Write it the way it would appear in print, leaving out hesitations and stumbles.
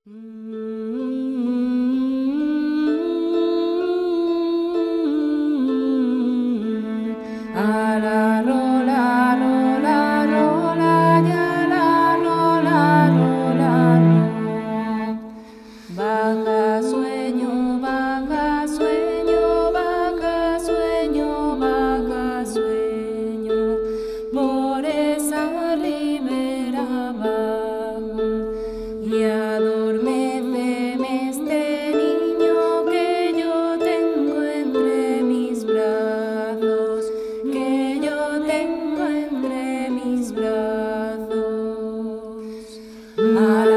A la rola, rola, rola, ya la rola, rola, ro. Baja sueño, baja sueño, baja sueño, baja sueño, por esa ribera bajo y adorméceme este niño que yo tengo entre mis brazos, que yo tengo entre mis brazos.